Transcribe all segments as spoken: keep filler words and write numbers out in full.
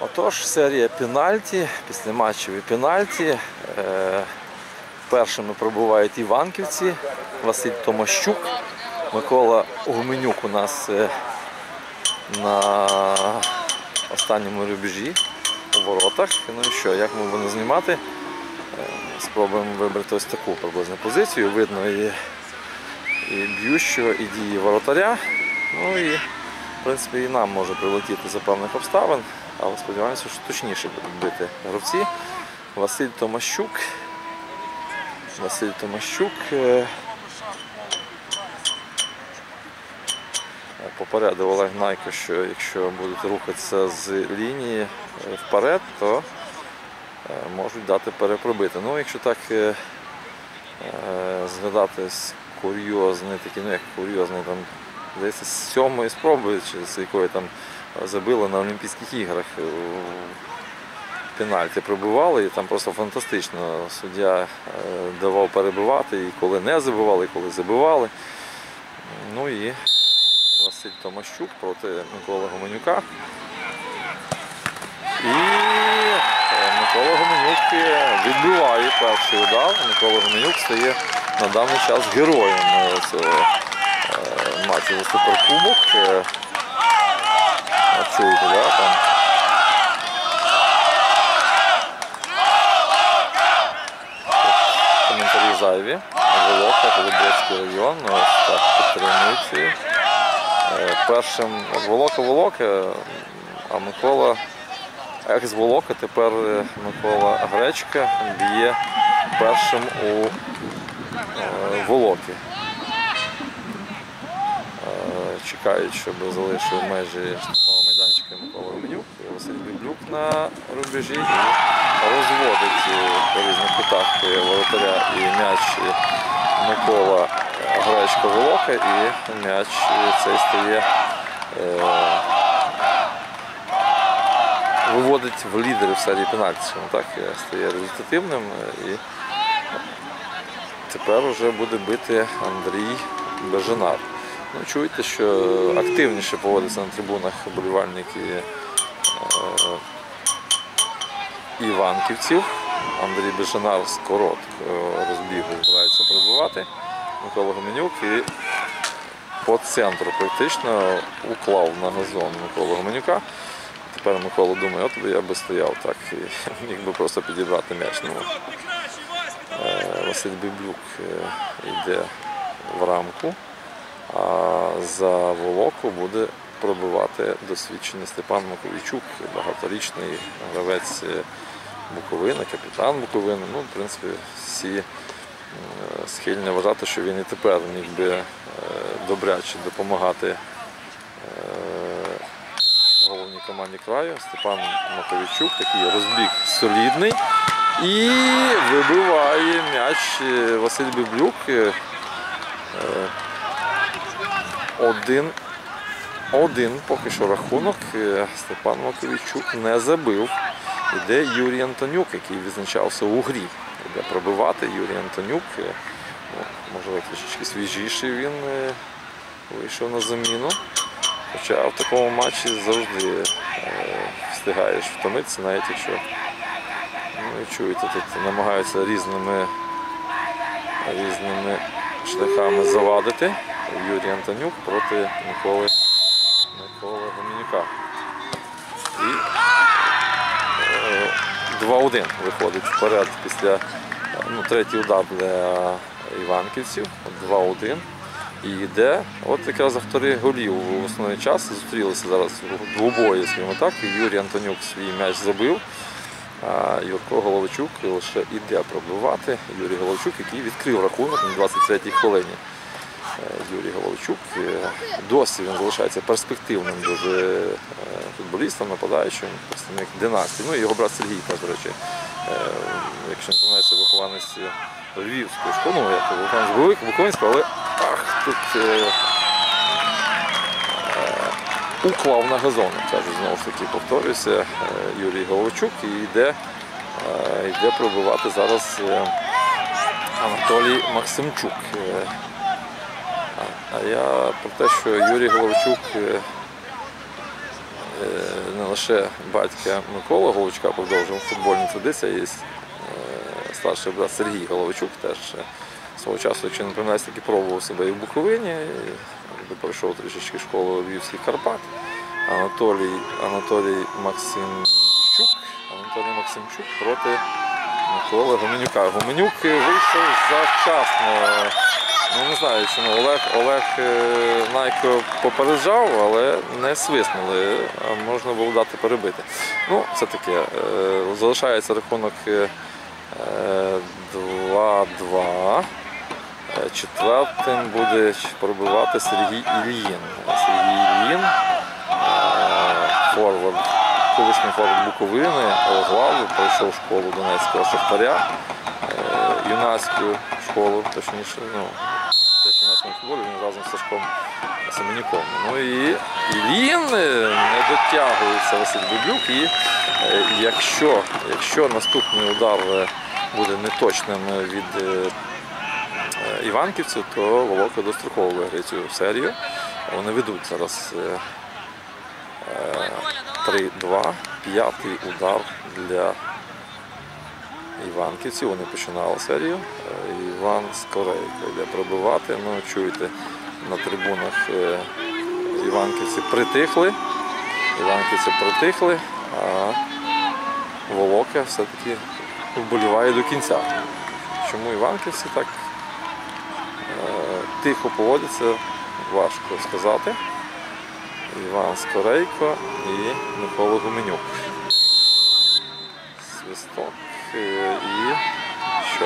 Отож, серія пенальті, післяматчеві пенальті. Першими пробувають іванківці, Василь Томащук, Микола Гуменюк у нас на останньому рубежі у воротах. Ну і що, як ми будемо знімати? Спробуємо вибрати ось таку приблизну позицію. Видно і, і б'ющого, і дії воротаря. Ну і, в принципі, і нам може прилетіти за певних обставин, але сподіваємося, що точніше будуть бити гравці. Василь Томащук. Василь Томащук попередив Олег Найко, що якщо будуть рухатися з лінії вперед, то можуть дати перепробити. Ну, якщо так згадати курйозний, такий, ну як курйозний, там, здається, з сьомої спроби, чи з якої там забили на Олімпійських іграх, пенальті пробивали, і там просто фантастично суддя давав перебивати, і коли не забивали, і коли забивали. Ну і Василь Томащук проти Миколи Гуменюка. І Микола Гуменюк відбиває перший удар. Микола Гуменюк стає на даний час героєм цього матчу за суперкубок. Чуєте, да, там? Коментарі зайві. Волока, Голубоцький район. Ось так підтримують. Першим Волока-Волока, а Микола, екс-Волока, тепер Микола Гречка б'є першим у Волоки. Чекають, щоб залишив межі штрафного майданчика Микола Гуменюк. Василь Біблюк на рубежі і розводить по різних кутах воротаря і м'яч Микола Гречка Волока, і м'яч цей стає, виводить в лідери в серії пенальті. Так стає результативним, і тепер вже буде бити Андрій Беженар. Ну, чуєте, що активніше поводяться на трибунах вболівальники іванківців. Андрій Беженар з короткого розбігу збирається пробивати. Микола Гуменюк і по центру практично уклав на газон Микола Гуменюка. Тепер Микола думає, от я би стояв так і міг би просто підібрати м'яч. Ну, Василь Біблюк йде в рамку. А за Волоку буде пробивати досвідчений Степан Маковійчук, багаторічний гравець Буковини, капітан Буковини. Ну, в принципі, всі схильні вважати, що він і тепер міг би добряче допомагати головній команді краю. Степан Маковійчук, такий розбіг солідний. І вибиває м'яч Василь Біблюк. Один, один поки що рахунок. Степан Маковійчук не забив. Іде Юрій Антонюк, який відзначався у грі. Іде пробивати Юрій Антонюк. Можливо, трішечки свіжіший він вийшов на заміну. Хоча в такому матчі завжди встигаєш втомитися, навіть якщо, ну, чуєте, тут намагаються різними, різними шляхами завадити. Юрій Антонюк проти Миколи, Миколи Гуменюка. І два один виходить вперед після, ну, третій удар для іванківців. два один. І йде, от якраз автори голів в основний час зустрілися зараз в двобої, скажімо так. Юрій Антонюк свій м'яч забив, а Юрко Головчук лише йде пробивати. Юрій Головчук, який відкрив рахунок на двадцять третій хвилині. Юрій Головчук, досі він залишається перспективним дуже футболістом, нападаючим, представник династії. Ну і його брат Сергій, так, до речі, якщо не помиляюся, вихованець Львівської школи, ну, як вихованець Буковинського, але ах, тут е, е, уклав на газон, кажу, знову ж таки, повторюся, Юрій Головчук, і йде, е, йде пробивати зараз Анатолій Максимчук. А я про те, що Юрій Головчук лише батька Миколи Головчука продовжував футбольні традиції. Є старший брат Сергій Головчук, теж свого часу, якщо не помиляюсь, таки пробував себе і в Буковині, і пройшов трішечки школу Львівських Карпат. Анатолій, Анатолій Максимчук, Анатолій Максимчук проти Миколи Гуменюка. Гуменюк вийшов завчасно. Ну, не знаю, чому Олег, Олег Найко попереджав, але не свиснули, а можна було дати перебити. Ну, це таке. Залишається рахунок два-два. Четвертим буде пробивати Сергій Ільїн. Сергій Ільїн, форвард, колишній форвард Буковини, Олеглаву, пройшов школу Донецького Шахтаря, юнацьку школу, точніше, ну, теж юнацькому футболі, він разом з Сашком Семенюком. Ну і Ільїн не дотягується Василь Бублюк, і якщо, якщо наступний удар буде неточним від іванківців, то Волока достроково виграє цю серію. Вони ведуть зараз три-два. П'ятий удар для іванківців. Вони починали серію. Іван Скорейко йде пробивати. Ну, чуєте, на трибунах іванківці притихли. Іванківці притихли, а Волока все-таки вболіває до кінця. Чому іванківці так тихо поводяться, важко сказати. Іван Скорейко і Микола Гуменюк. Свисток і що?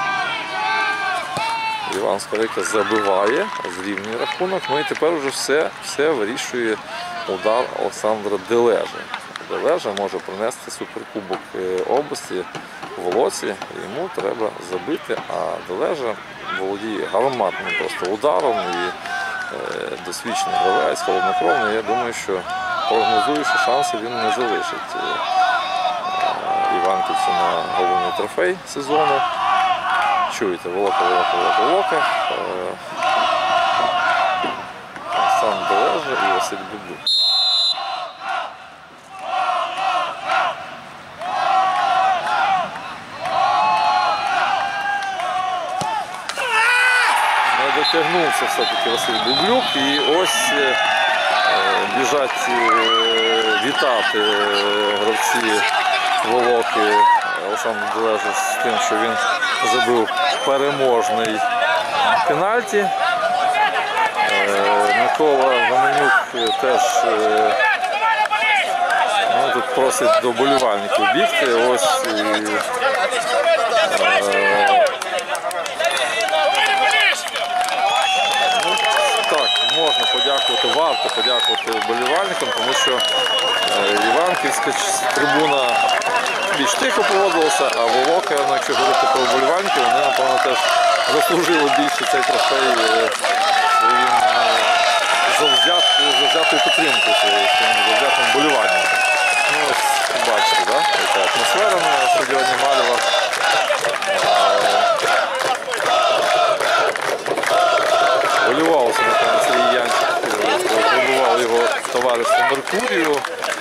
Іван Скорейко забиває, зрівнює рахунок. Ну і тепер вже все, все вирішує удар Олександра Дележа. Дележа може принести суперкубок області Волоці. Йому треба забити, а Дележа володіє гарматним просто ударом і е, досвідчений гравець, холоднокровний. Я думаю, що прогнозую, що шанси він не залишить е, іванківцю на головний трофей сезону. Чуєте, Волока, Волока, Волока, Волока. Е, сам Дележа і Василь Бублюк. Дотягнувся все-таки Василь Бублюк, і ось е, біжать е, вітати гравці Волоки Олександр Дележа з тим, що він забив переможний пенальті. Е, Микола Гуменюк теж е, ну, тут просить до вболівальників бігти. Ось і, е, можна подякувати, варто подякувати вболівальникам, тому що іванківська трибуна більш тихо поводилася, а Волока, ну, якщо говорити про вболівальників, вони, напевно, теж заслужили більше цей трофей своїм завзятою підтримкою, своїм завзятим вболіванням. Ну, ось, бачите, да? Яка атмосфера на стадіоні Малєва. Хвилювався, напевно, Сергій Янчик, пробував його товаришу Меркурію.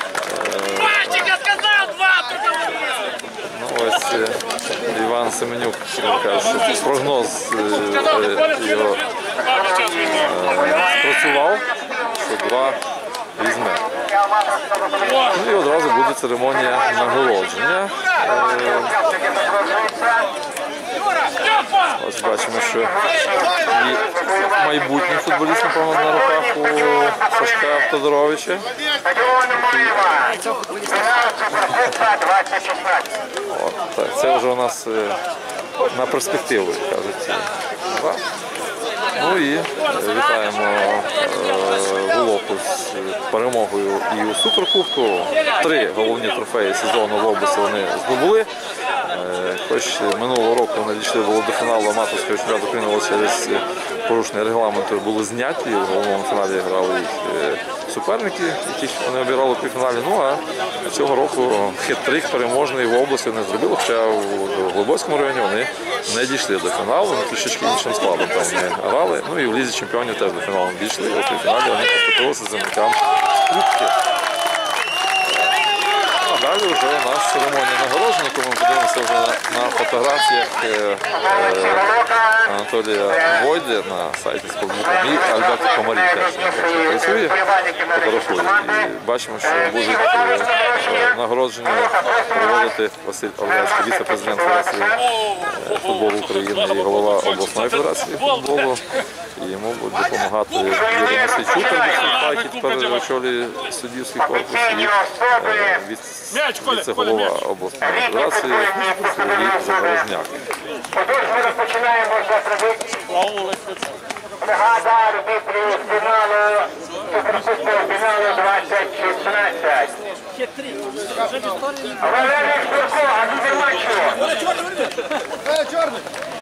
Ну, ось Іван Семенюк каже, що прогноз його спрацював, що два візьме. Ну і одразу буде церемонія нагородження. Ось бачимо, що і майбутній футболіст, напевно, на руках у Сашка Тодоровича. От, так, це вже у нас на перспективу, кажуть. Ну і вітаємо Волоку з перемогою і у Суперкубку. Три головні трофеї сезону в області вони здобули. Хоч минулого року вони дійшли до фіналу аматорського чемпіонату України через порушення регламенту, були зняті. В головному фіналі грали їх суперники, яких вони обіграли у півфіналі. Ну а цього року хет-трик переможний в області не зробили, хоча в Глибоцькому районі вони не дійшли до фіналу, вони трішечки іншим складом там не грали. Ну і в Лізі чемпіонів теж до фіналу не дійшли, у півфіналі вони поступилися землякам Кубки. далі вже у нас церемонія нагородження, яку ми подивимося вже на, на фотографіях е, е, Анатолія Войди на сайті Спортбука. І Альберт Комарій теж працює, фотографує. І бачимо, що будуть е, нагородження проводити Василь Овлецький, віце-президент Федерації е, футболу України і голова обласної федерації футболу. І йому буде допомагати Юрій Мосійчук, який тепер очолює суддівський корпус, і е, віце-голова обласної федерації Сергій Загорожняк. Отож, ми розпочинаємо вже традицію. Бригада арбітрів фіналу, суперкубкового фіналу двадцять шістнадцять. Валерій Шурко, а тут нема чого.